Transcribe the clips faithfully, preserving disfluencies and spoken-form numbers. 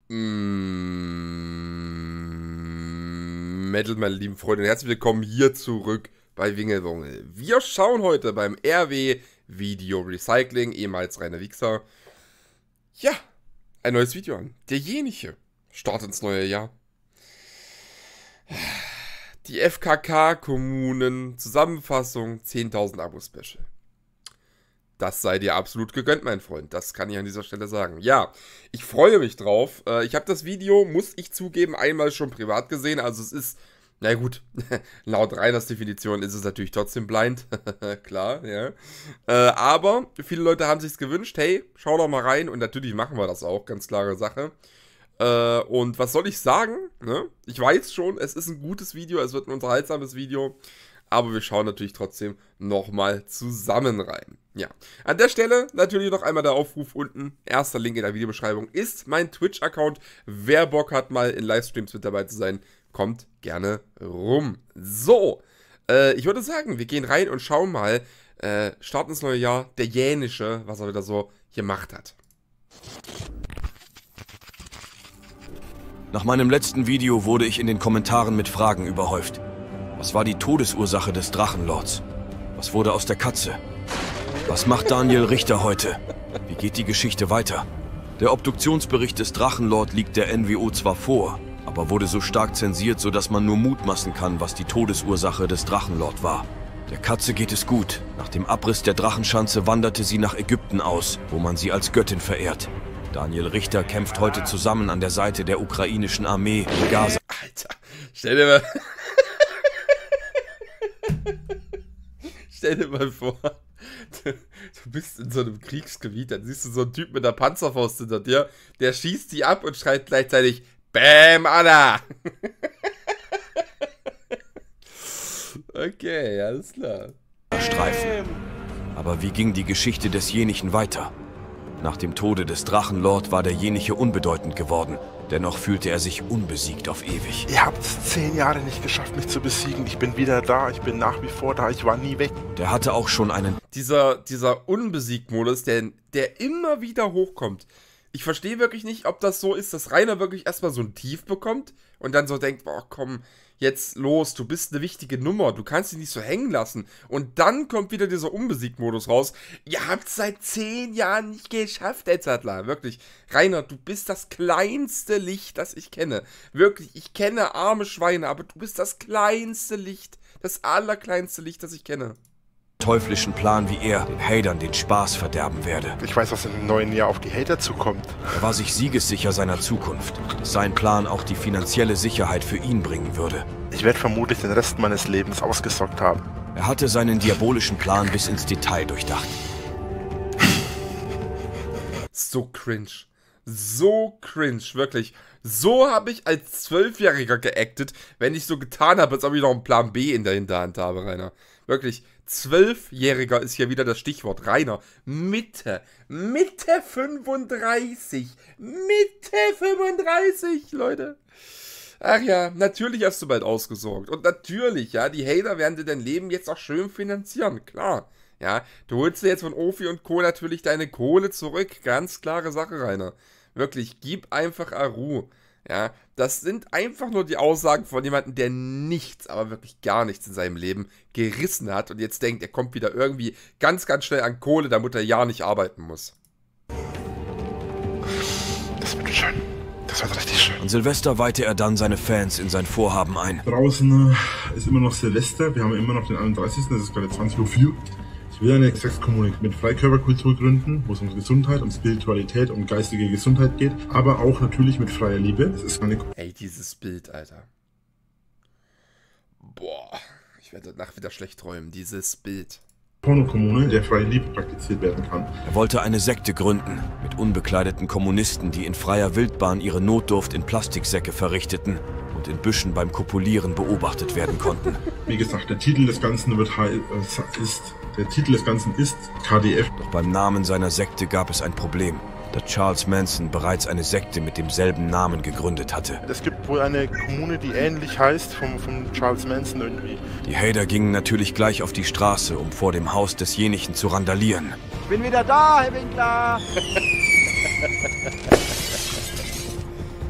Mm, Metal, meine lieben Freunde, und herzlich willkommen hier zurück bei Wingelwongel. Wir schauen heute beim R W Video Recycling, ehemals Rainer Wichser, ja, ein neues Video an. Derjenige startet ins neue Jahr. Die F K K-Kommunen Zusammenfassung zehntausend Abo-Special. Das sei dir absolut gegönnt, mein Freund. Das kann ich an dieser Stelle sagen. Ja, ich freue mich drauf. Ich habe das Video, muss ich zugeben, einmal schon privat gesehen. Also es ist, na gut, laut Rainers Definition ist es natürlich trotzdem blind. Klar, ja. Aber viele Leute haben sich's gewünscht. Hey, schau doch mal rein. Und natürlich machen wir das auch, ganz klare Sache. Und was soll ich sagen? Ne? Ich weiß schon, es ist ein gutes Video. Es wird ein unterhaltsames Video. Aber wir schauen natürlich trotzdem nochmal zusammen rein. Ja, an der Stelle natürlich noch einmal der Aufruf unten. Erster Link in der Videobeschreibung ist mein Twitch-Account. Wer Bock hat, mal in Livestreams mit dabei zu sein, kommt gerne rum. So, äh, ich würde sagen, wir gehen rein und schauen mal, äh, starten ins neue Jahr, der Jänische, was er wieder so gemacht hat. Nach meinem letzten Video wurde ich in den Kommentaren mit Fragen überhäuft. Was war die Todesursache des Drachenlords? Was wurde aus der Katze? Was macht Daniel Richter heute? Wie geht die Geschichte weiter? Der Obduktionsbericht des Drachenlord liegt der N W O zwar vor, aber wurde so stark zensiert, sodass man nur mutmaßen kann, was die Todesursache des Drachenlord war. Der Katze geht es gut. Nach dem Abriss der Drachenschanze wanderte sie nach Ägypten aus, wo man sie als Göttin verehrt. Daniel Richter kämpft heute zusammen an der Seite der ukrainischen Armee in Gaza. Alter, stell dir mal... Stell dir mal vor, du, du bist in so einem Kriegsgebiet, dann siehst du so einen Typ mit einer Panzerfaust hinter dir, der schießt die ab und schreit gleichzeitig BÄM, Anna! Okay, alles klar. Streifen. Aber wie ging die Geschichte desjenigen weiter? Nach dem Tode des Drachenlord war derjenige unbedeutend geworden. Dennoch fühlte er sich unbesiegt auf ewig. Ihr habt es zehn Jahre nicht geschafft, mich zu besiegen. Ich bin wieder da, ich bin nach wie vor da, ich war nie weg. Der hatte auch schon einen... Dieser, dieser Unbesiegt-Modus, der, der immer wieder hochkommt. Ich verstehe wirklich nicht, ob das so ist, dass Rainer wirklich erstmal so ein Tief bekommt und dann so denkt, boah, komm, jetzt los, du bist eine wichtige Nummer, du kannst dich nicht so hängen lassen. Und dann kommt wieder dieser Unbesiegt-Modus raus. Ihr habt es seit zehn Jahren nicht geschafft, Edzardler. Wirklich, Rainer, du bist das kleinste Licht, das ich kenne. Wirklich, ich kenne arme Schweine, aber du bist das kleinste Licht, das allerkleinste Licht, das ich kenne. Teuflischen Plan, wie er den Hatern den Spaß verderben werde. Ich weiß, was im neuen Jahr auf die Hater zukommt. Er war sich siegessicher seiner Zukunft, dass sein Plan auch die finanzielle Sicherheit für ihn bringen würde. Ich werde vermutlich den Rest meines Lebens ausgesorgt haben. Er hatte seinen diabolischen Plan bis ins Detail durchdacht. So cringe. So cringe, wirklich. So habe ich als Zwölfjähriger geactet, wenn ich so getan habe, als ob ich noch einen Plan B in der Hinterhand habe, Rainer. Wirklich, Zwölfjähriger ist hier wieder das Stichwort. Rainer, Mitte, Mitte fünfunddreißig, Mitte fünfunddreißig, Leute. Ach ja, natürlich hast du bald ausgesorgt. Und natürlich, ja, die Hater werden dir dein Leben jetzt auch schön finanzieren, klar. Ja, du holst dir jetzt von Ofi und Co. natürlich deine Kohle zurück. Ganz klare Sache, Rainer. Wirklich, gib einfach Ruhe. Ja, das sind einfach nur die Aussagen von jemandem, der nichts, aber wirklich gar nichts in seinem Leben gerissen hat und jetzt denkt, er kommt wieder irgendwie ganz, ganz schnell an Kohle, damit er ja nicht arbeiten muss. Das wird schön. Das wird richtig schön. An Silvester weihte er dann seine Fans in sein Vorhaben ein. Draußen ist immer noch Silvester, wir haben immer noch den einunddreißigsten Das ist gerade zwanzig Uhr vier. Ich will eine Sexkommune mit Freikörperkultur gründen, wo es um Gesundheit, um Spiritualität, um geistige Gesundheit geht, aber auch natürlich mit freier Liebe. Es ist eine Ey, dieses Bild, Alter. Boah, ich werde danach wieder schlecht träumen, dieses Bild. Pornokommune, in der freie Liebe praktiziert werden kann. Er wollte eine Sekte gründen, mit unbekleideten Kommunisten, die in freier Wildbahn ihre Notdurft in Plastiksäcke verrichteten und in Büschen beim Kopulieren beobachtet werden konnten. Wie gesagt, der Titel des Ganzen wird äh, ist, der Titel des Ganzen ist K D F. Doch beim Namen seiner Sekte gab es ein Problem. da Charles Manson bereits eine Sekte mit demselben Namen gegründet hatte. Es gibt wohl eine Kommune, die ähnlich heißt, vom, vom Charles Manson irgendwie. Die Hater gingen natürlich gleich auf die Straße, um vor dem Haus desjenigen zu randalieren. Ich bin wieder da, Herr Winkler!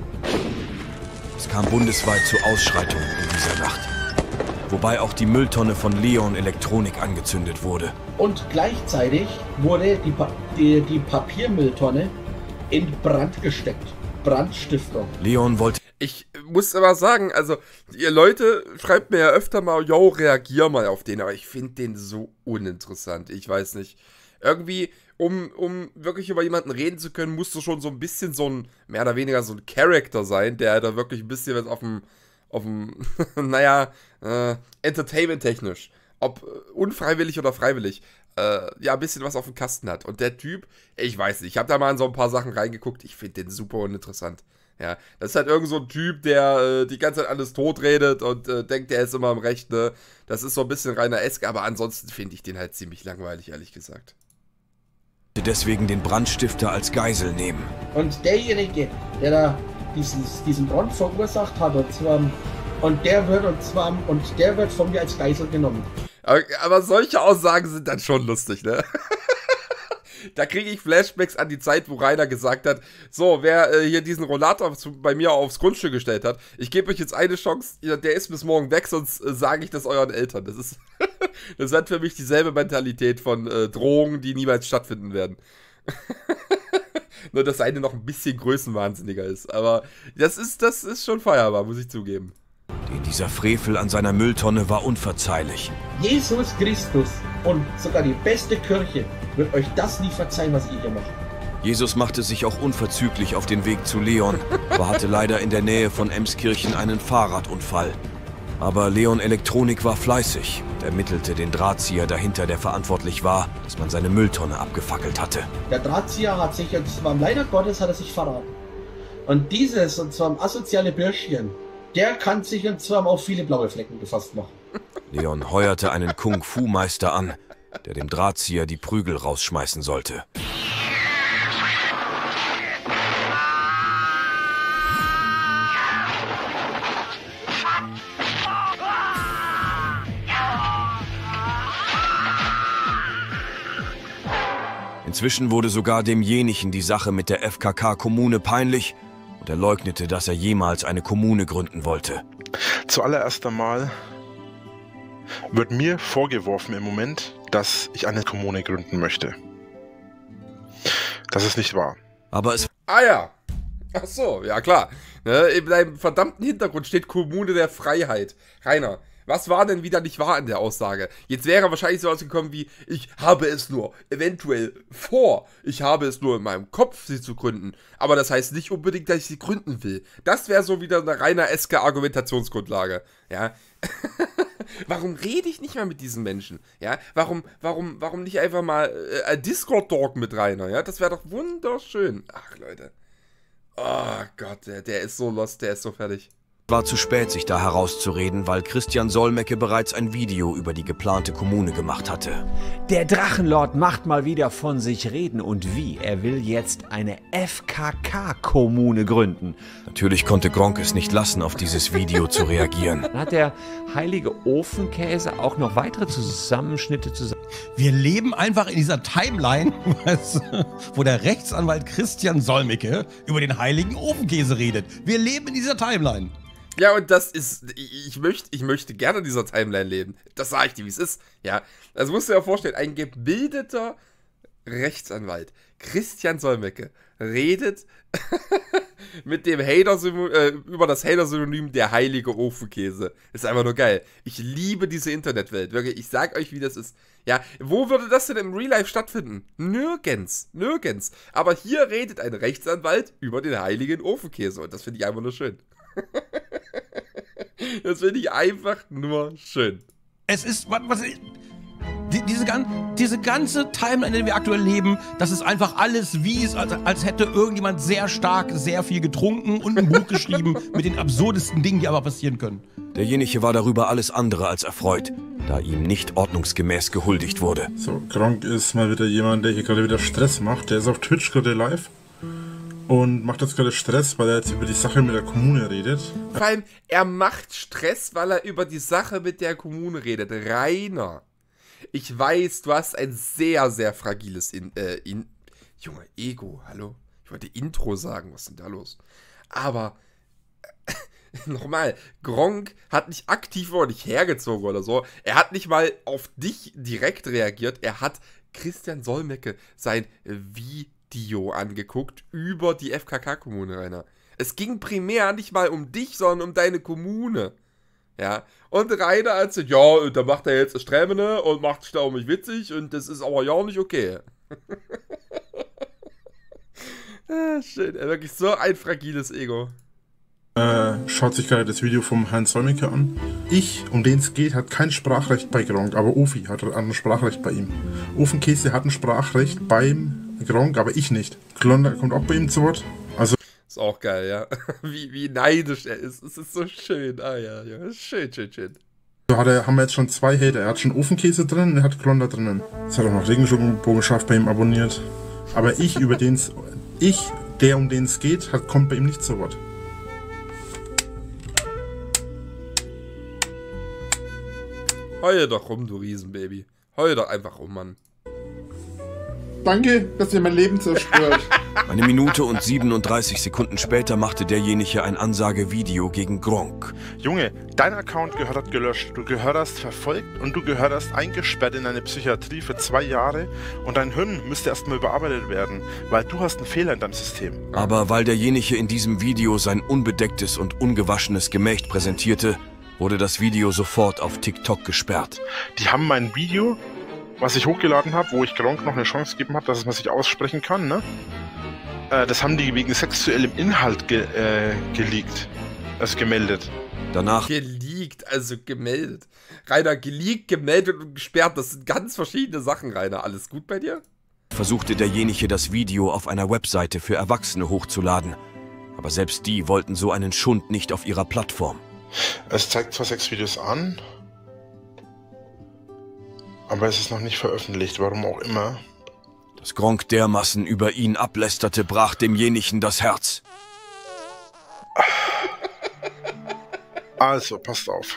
Es kam bundesweit zu Ausschreitungen in dieser Nacht. Wobei auch die Mülltonne von Leon Elektronik angezündet wurde. Und gleichzeitig wurde die, pa die, die Papiermülltonne in Brand gesteckt. Brandstiftung. Leon wollte... Ich muss aber sagen, also, ihr Leute, schreibt mir ja öfter mal, yo, reagier mal auf den, aber ich finde den so uninteressant. Ich weiß nicht. Irgendwie, um, um wirklich über jemanden reden zu können, musst du schon so ein bisschen so ein, mehr oder weniger so ein Charakter sein, der da wirklich ein bisschen was auf dem, auf dem, naja, äh, entertainment-technisch, ob unfreiwillig oder freiwillig, äh, ja, ein bisschen was auf dem Kasten hat. Und der Typ, ich weiß nicht, ich habe da mal in so ein paar Sachen reingeguckt, ich finde den super uninteressant. Ja, das ist halt irgend so ein Typ, der äh, die ganze Zeit alles tot redet und äh, denkt, der ist immer im Recht, ne? Das ist so ein bisschen reiner Esk, aber ansonsten finde ich den halt ziemlich langweilig, ehrlich gesagt. Deswegen den Brandstifter als Geisel nehmen. Und derjenige, der da dieses, diesen Brand verursacht hat, und zwar, und der wird und zwar, und der wird von mir als Geisel genommen. Aber, aber solche Aussagen sind dann schon lustig, ne? Da kriege ich Flashbacks an die Zeit, wo Rainer gesagt hat, so, wer äh, hier diesen Rollator zu, bei mir aufs Grundstück gestellt hat, ich gebe euch jetzt eine Chance, der ist bis morgen weg, sonst äh, sage ich das euren Eltern. Das ist, das hat für mich dieselbe Mentalität von äh, Drohungen, die niemals stattfinden werden. Nur, dass eine noch ein bisschen größenwahnsinniger ist. Aber das ist, das ist schon feierbar, muss ich zugeben. Dieser Frevel an seiner Mülltonne war unverzeihlich. Jesus Christus und sogar die beste Kirche wird euch das nie verzeihen, was ihr hier macht. Jesus machte sich auch unverzüglich auf den Weg zu Leon, aber hatte leider in der Nähe von Emskirchen einen Fahrradunfall. Aber Leon Elektronik war fleißig und ermittelte den Drahtzieher dahinter, der verantwortlich war, dass man seine Mülltonne abgefackelt hatte. Der Drahtzieher hat sich, und zwar leider Gottes, hat er sich verraten. Und dieses, und zwar asoziale Bürschchen, der kann sich und zwar auf viele blaue Flecken gefasst machen. Leon heuerte einen Kung-Fu-Meister an, der dem Drahtzieher die Prügel rausschmeißen sollte. Inzwischen wurde sogar demjenigen die Sache mit der F K K-Kommune peinlich und er leugnete, dass er jemals eine Kommune gründen wollte. Zuallererst einmal wird mir vorgeworfen im Moment, dass ich eine Kommune gründen möchte. Das ist nicht wahr. Aber es... Ah ja. Ach so, ja klar. Ne, in deinem verdammten Hintergrund steht Kommune der Freiheit. Rainer, was war denn wieder nicht wahr in der Aussage? Jetzt wäre wahrscheinlich so ausgekommen wie, ich habe es nur eventuell vor. Ich habe es nur in meinem Kopf, sie zu gründen. Aber das heißt nicht unbedingt, dass ich sie gründen will. Das wäre so wieder eine reiner eske Argumentationsgrundlage. Ja. Warum rede ich nicht mal mit diesen Menschen? Ja, warum, warum, warum nicht einfach mal äh, Discord-Talk mit Rainer? Ja, das wäre doch wunderschön. Ach, Leute. Oh Gott, der, der ist so lost, der ist so fertig. War zu spät, sich da herauszureden, weil Christian Solmecke bereits ein Video über die geplante Kommune gemacht hatte. Der Drachenlord macht mal wieder von sich reden und wie. Er will jetzt eine F K K-Kommune gründen. Natürlich konnte Gronkh es nicht lassen, auf dieses Video zu reagieren. Dann hat der heilige Ofenkäse auch noch weitere Zusammenschnitte zusammen. Wir leben einfach in dieser Timeline, wo der Rechtsanwalt Christian Solmecke über den heiligen Ofenkäse redet. Wir leben in dieser Timeline. Ja, und das ist, ich möchte, ich möchte gerne in dieser Timeline leben. Das sage ich dir, wie es ist. Ja, das musst du dir vorstellen, ein gebildeter Rechtsanwalt, Christian Solmecke, redet mit dem Hater äh, über das Hater-Synonym der heilige Ofenkäse. Ist einfach nur geil. Ich liebe diese Internetwelt, wirklich. Ich sag euch, wie das ist. Ja, wo würde das denn im Real Life stattfinden? Nirgends, nirgends. Aber hier redet ein Rechtsanwalt über den heiligen Ofenkäse und das finde ich einfach nur schön. Das finde ich einfach nur schön. Es ist, was, was die, diese, diese ganze Timeline, in der wir aktuell leben, das ist einfach alles wie es, als, als hätte irgendjemand sehr stark, sehr viel getrunken und ein Buch geschrieben mit den absurdesten Dingen, die aber passieren können. Derjenige war darüber alles andere als erfreut, da ihm nicht ordnungsgemäß gehuldigt wurde. So, Gronkh ist mal wieder jemand, der hier gerade wieder Stress macht. Der ist auf Twitch gerade live. Und macht jetzt gerade Stress, weil er jetzt über die Sache mit der Kommune redet. Vor allem, er macht Stress, weil er über die Sache mit der Kommune redet. Rainer, ich weiß, du hast ein sehr, sehr fragiles in, äh, in, Junge, Ego, hallo? Ich wollte Intro sagen, was ist denn da los? Aber, nochmal, Gronkh hat nicht aktiv oder nicht hergezogen oder so. Er hat nicht mal auf dich direkt reagiert. Er hat Christian Solmecke sein Video angeguckt über die F K K-Kommune, Rainer. Es ging primär nicht mal um dich, sondern um deine Kommune. Ja, und Rainer erzählt, ja, da macht er jetzt das Strämene und macht sich da um mich witzig und das ist aber ja nicht okay. Ah, schön, wirklich so ein fragiles Ego. Äh, schaut sich gerade das Video vom Herrn Solmecke an. Ich, um den es geht, hat kein Sprachrecht bei Gronkh, aber Ofi hat ein Sprachrecht bei ihm. Ofenkäse hat ein Sprachrecht beim Gronkh, aber ich nicht. Klonder kommt auch bei ihm zu Wort. Also ist auch geil, ja. Wie, wie neidisch er ist. Es ist so schön. Ah ja, ja. Schön, schön, schön. So hat er, haben wir jetzt schon zwei Hater. Er hat schon Ofenkäse drin und er hat Klonder drinnen. Jetzt hat er noch Regenbogenschaf bei ihm abonniert. Aber ich, über den's, ich, der um den es geht, hat, kommt bei ihm nicht zu Wort. Heule doch rum, du Riesenbaby. Heule doch einfach rum, Mann. Danke, dass ihr mein Leben zerstört. Eine Minute und siebenunddreißig Sekunden später machte derjenige ein Ansagevideo gegen Gronkh. Junge, dein Account gehört gelöscht, du gehörst verfolgt und du gehörst eingesperrt in eine Psychiatrie für zwei Jahre und dein Hirn müsste erstmal überarbeitet werden, weil du hast einen Fehler in deinem System. Aber weil derjenige in diesem Video sein unbedecktes und ungewaschenes Gemächt präsentierte, wurde das Video sofort auf TikTok gesperrt. Die haben mein Video, was ich hochgeladen habe, wo ich Gronkh noch eine Chance gegeben habe, dass es man sich aussprechen kann, ne? Äh, das haben die wegen sexuellem Inhalt ge äh, geleakt. Also gemeldet. Danach Geleakt, also gemeldet. Rainer, geleakt, gemeldet und gesperrt, das sind ganz verschiedene Sachen, Rainer. Alles gut bei dir? versuchte derjenige das Video auf einer Webseite für Erwachsene hochzuladen. Aber selbst die wollten so einen Schund nicht auf ihrer Plattform. Es zeigt zwar sechs Videos an, aber es ist noch nicht veröffentlicht, warum auch immer. Dass Gronkh dermaßen über ihn ablästerte, brach demjenigen das Herz. Also, passt auf.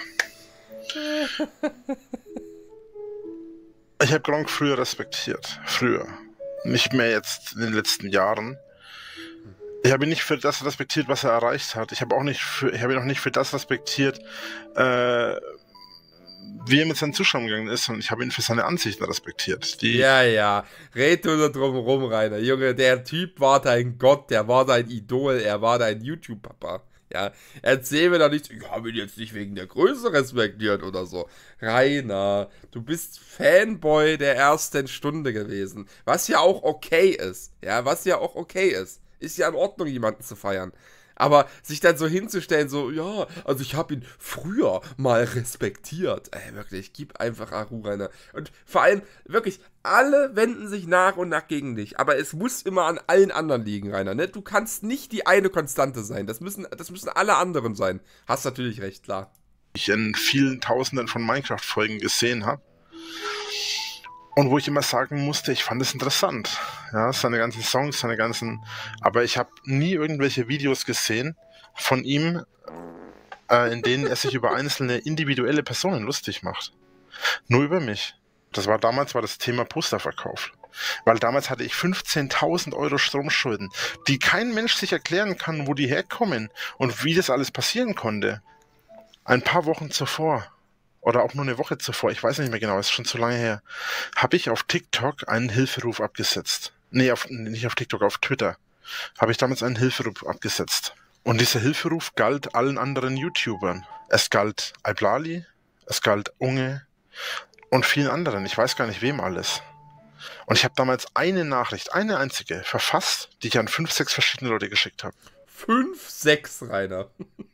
Ich habe Gronkh früher respektiert. Früher. Nicht mehr jetzt in den letzten Jahren. Ich habe ihn nicht für das respektiert, was er erreicht hat. Ich habe auch nicht für, ich habe ihn auch nicht für das respektiert, äh, wie er mit seinen Zuschauern gegangen ist, und ich habe ihn für seine Ansichten respektiert. Die ja, ja. Red du da drum rum, Rainer. Junge, der Typ war dein Gott, der war dein Idol, er war dein YouTube-Papa. Ja, erzähl mir doch nicht, ich habe ihn jetzt nicht wegen der Größe respektiert oder so. Rainer, du bist Fanboy der ersten Stunde gewesen. Was ja auch okay ist. Ja, was ja auch okay ist. Ist ja in Ordnung, jemanden zu feiern. Aber sich dann so hinzustellen, so, ja, also ich habe ihn früher mal respektiert. Ey, wirklich, gib einfach Aru, Rainer. Und vor allem, wirklich, alle wenden sich nach und nach gegen dich. Aber es muss immer an allen anderen liegen, Rainer, ne? Du kannst nicht die eine Konstante sein. Das müssen, das müssen alle anderen sein. Hast natürlich recht, klar. Ich in vielen Tausenden von Minecraft-Folgen gesehen habe. Und wo ich immer sagen musste, ich fand es interessant. Ja, seine ganzen Songs, seine ganzen... Aber ich habe nie irgendwelche Videos gesehen von ihm, äh, in denen er sich über einzelne individuelle Personen lustig macht. Nur über mich. Das war damals war das Thema Posterverkauf. Weil damals hatte ich fünfzehntausend Euro Stromschulden, die kein Mensch sich erklären kann, wo die herkommen und wie das alles passieren konnte. Ein paar Wochen zuvor, oder auch nur eine Woche zuvor, ich weiß nicht mehr genau, ist schon zu lange her, habe ich auf TikTok einen Hilferuf abgesetzt. Nee, auf, nicht auf TikTok, auf Twitter. Habe ich damals einen Hilferuf abgesetzt. Und dieser Hilferuf galt allen anderen YouTubern. Es galt Iblali, es galt Unge und vielen anderen. Ich weiß gar nicht, wem alles. Und ich habe damals eine Nachricht, eine einzige, verfasst, die ich an fünf, sechs verschiedene Leute geschickt habe. Fünf, sechs, Rainer.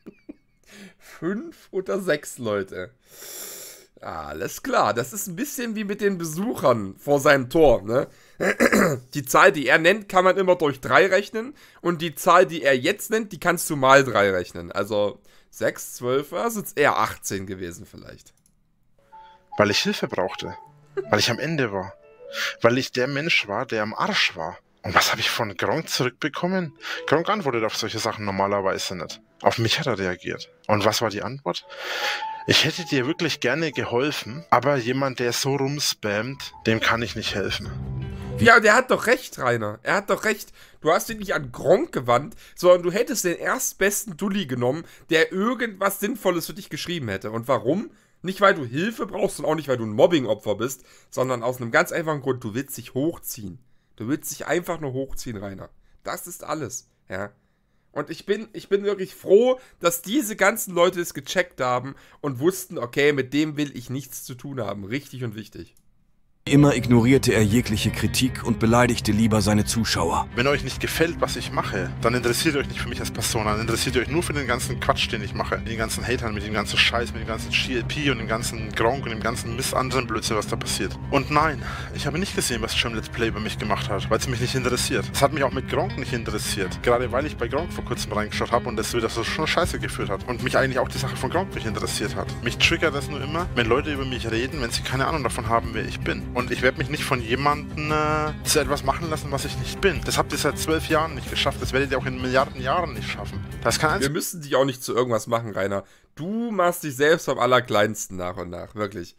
Fünf oder sechs Leute. Alles klar, das ist ein bisschen wie mit den Besuchern vor seinem Tor, ne? Die Zahl, die er nennt, kann man immer durch drei rechnen und die Zahl, die er jetzt nennt, die kannst du mal drei rechnen. Also sechs, zwölf, das sind eher achtzehn gewesen vielleicht. Weil ich Hilfe brauchte. Weil ich am Ende war. Weil ich der Mensch war, der am Arsch war. Und was habe ich von Gronkh zurückbekommen? Gronkh antwortet auf solche Sachen normalerweise nicht. Auf mich hat er reagiert. Und was war die Antwort? Ich hätte dir wirklich gerne geholfen, aber jemand, der so rumspammt, dem kann ich nicht helfen. Ja, der hat doch recht, Rainer. Er hat doch recht. Du hast dich nicht an Gronkh gewandt, sondern du hättest den erstbesten Dulli genommen, der irgendwas Sinnvolles für dich geschrieben hätte. Und warum? Nicht, weil du Hilfe brauchst und auch nicht, weil du ein Mobbing-Opfer bist, sondern aus einem ganz einfachen Grund. Du willst dich hochziehen. Du willst dich einfach nur hochziehen, Rainer. Das ist alles, ja. Und ich bin, ich bin wirklich froh, dass diese ganzen Leute es gecheckt haben und wussten, okay, mit dem will ich nichts zu tun haben. Richtig und wichtig. Immer ignorierte er jegliche Kritik und beleidigte lieber seine Zuschauer. Wenn euch nicht gefällt, was ich mache, dann interessiert ihr euch nicht für mich als Person, dann interessiert ihr euch nur für den ganzen Quatsch, den ich mache. Mit den ganzen Hatern, mit dem ganzen Scheiß, mit dem ganzen G L P und dem ganzen Gronkh und dem ganzen Mist anderen Blödsinn, was da passiert. Und nein, ich habe nicht gesehen, was Jim Let's Play über mich gemacht hat, weil es mich nicht interessiert. Es hat mich auch mit Gronkh nicht interessiert. Gerade weil ich bei Gronkh vor kurzem reingeschaut habe und das wieder so schon Scheiße geführt hat. Und mich eigentlich auch die Sache von Gronkh nicht interessiert hat. Mich triggert das nur immer, wenn Leute über mich reden, wenn sie keine Ahnung davon haben, wer ich bin. Und ich werde mich nicht von jemandem äh, zu etwas machen lassen, was ich nicht bin. Das habt ihr seit zwölf Jahren nicht geschafft. Das werdet ihr auch in Milliarden Jahren nicht schaffen. Das kann Wir müssen dich auch nicht zu irgendwas machen, Rainer. Du machst dich selbst am allerkleinsten nach und nach. Wirklich.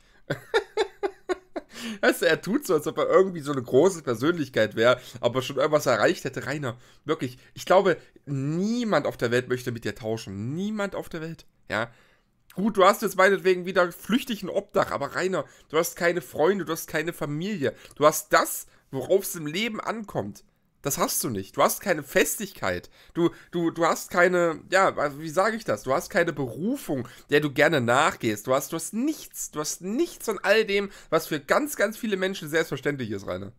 Weißt du, er tut so, als ob er irgendwie so eine große Persönlichkeit wäre, aber schon irgendwas erreicht hätte. Rainer, wirklich. Ich glaube, niemand auf der Welt möchte mit dir tauschen. Niemand auf der Welt. Ja. Gut, du hast jetzt meinetwegen wieder flüchtig ein Obdach, aber Rainer, du hast keine Freunde, du hast keine Familie. Du hast das, worauf es im Leben ankommt. Das hast du nicht. Du hast keine Festigkeit. Du, du, du hast keine, ja, wie sage ich das? Du hast keine Berufung, der du gerne nachgehst. Du hast, du hast nichts. Du hast nichts von all dem, was für ganz, ganz viele Menschen selbstverständlich ist, Rainer.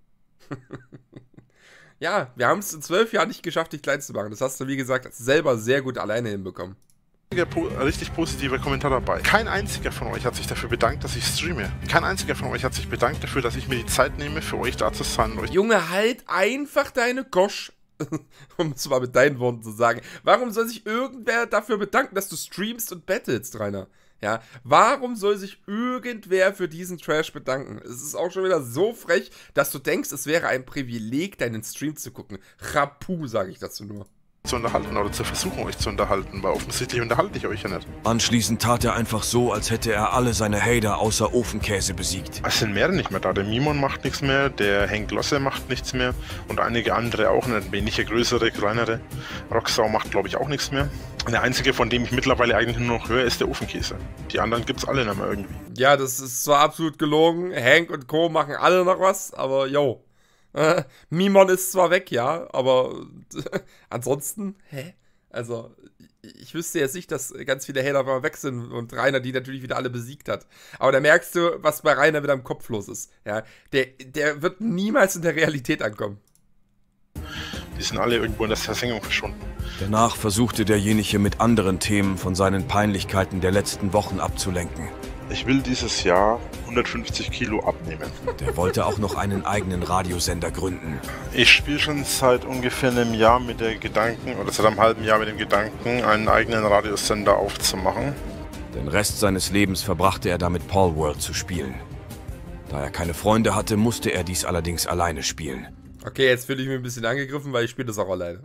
Ja, wir haben es in zwölf Jahren nicht geschafft, dich klein zu machen. Das hast du, wie gesagt, selber sehr gut alleine hinbekommen. Richtig positiver Kommentar dabei. Kein einziger von euch hat sich dafür bedankt, dass ich streame. Kein einziger von euch hat sich bedankt dafür, dass ich mir die Zeit nehme, für euch da zu sein. Euch Junge, halt einfach deine Gosch. Um es mal mit deinen Worten zu sagen. Warum soll sich irgendwer dafür bedanken, dass du streamst und battlest, Rainer? Ja, warum soll sich irgendwer für diesen Trash bedanken? Es ist auch schon wieder so frech, dass du denkst, es wäre ein Privileg, deinen Stream zu gucken. Rapu, sage ich dazu nur. zu unterhalten oder zu versuchen, euch zu unterhalten, weil offensichtlich unterhalte ich euch ja nicht. Anschließend tat er einfach so, als hätte er alle seine Hater außer Ofenkäse besiegt. Es sind mehrere nicht mehr da. Der Mimon macht nichts mehr, der Henk Losse macht nichts mehr und einige andere auch, nicht wenige größere, kleinere. Rocksau macht, glaube ich, auch nichts mehr. Der einzige, von dem ich mittlerweile eigentlich nur noch höre, ist der Ofenkäse. Die anderen gibt es alle nicht mehr irgendwie. Ja, das ist zwar absolut gelogen. Hank und Co. machen alle noch was, aber yo. Äh, Mimon ist zwar weg, ja, aber ansonsten, hä? Also, ich wüsste jetzt nicht, dass ganz viele Hater mal weg sind und Rainer die natürlich wieder alle besiegt hat. Aber da merkst du, was bei Rainer wieder im Kopf los ist. Ja, der, der wird niemals in der Realität ankommen. Die sind alle irgendwo in der Versenkung verschwunden. Danach versuchte derjenige mit anderen Themen von seinen Peinlichkeiten der letzten Wochen abzulenken. Ich will dieses Jahr hundertfünfzig Kilo abnehmen. Der wollte auch noch einen eigenen Radiosender gründen. Ich spiele schon seit ungefähr einem Jahr mit der Gedanken, oder seit einem halben Jahr mit dem Gedanken, einen eigenen Radiosender aufzumachen. Den Rest seines Lebens verbrachte er damit, Palworld zu spielen. Da er keine Freunde hatte, musste er dies allerdings alleine spielen. Okay, jetzt fühle ich mich ein bisschen angegriffen, weil ich spiele das auch alleine.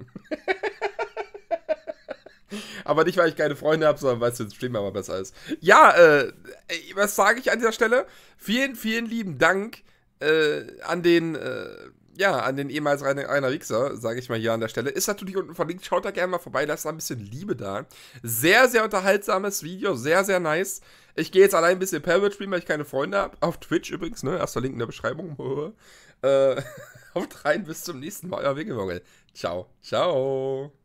Aber nicht, weil ich keine Freunde habe, sondern weil es für den Stream aber besser ist. Ja, äh, was sage ich an dieser Stelle? Vielen, vielen lieben Dank äh, an den, äh, ja, an den ehemals Rainer, Rainer Wichser, sage ich mal hier an der Stelle. Ist natürlich unten verlinkt, schaut da gerne mal vorbei, lasst da ein bisschen Liebe da. Sehr, sehr unterhaltsames Video, sehr, sehr nice. Ich gehe jetzt allein ein bisschen Palworld spielen, weil ich keine Freunde habe. Auf Twitch übrigens, ne, erster Link in der Beschreibung. äh, haut rein, bis zum nächsten Mal, euer Winkelmongel. Ciao, ciao.